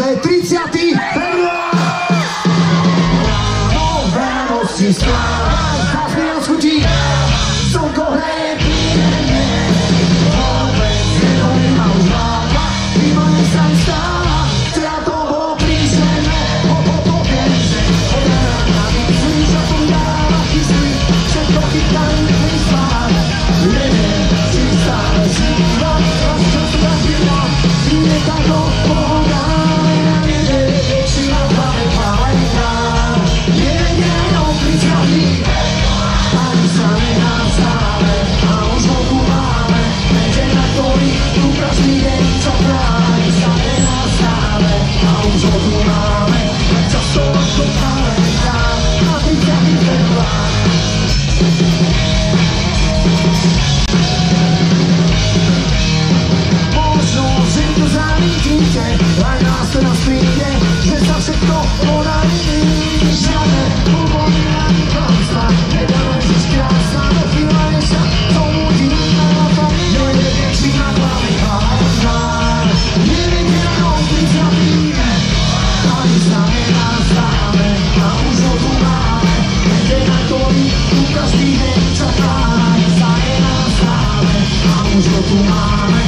je 30. február. Ráno si stávaš, zás mi rozchutí, slnko hreje príjemne. Vôbec nehorí ma už hlava, mimo nech sa mi stáva, teda to bolo príšerné. Poviem, že od rána myslíš, že som dáva kyslí, všetko chytajú príspávať. Neviem, či stále žívam, čo som zažívam, je táto pohoda. Či na hlave palenka, nevedia príčady, ani sa nenastáme, a už ho tu máme, veď na ktorý tu každý deň čaká. Ani sa nenastáme, a už ho tu máme, veď často ako palenka, na 30. február. Možno, že to zamítnite, aj nás teraz príde, že sa všetko podarí. Žiadne úvody ani klamstva, nedáme žiť krásna, do chvíľa než sa tomu divná lapa. Nevedie, či na hlave palenka, nevedia príčady, ani sa nenastáme, a už ho tu máme, veď na ktorý tu každý deň čaká. Ani sa nenastáme, a už ho tu máme,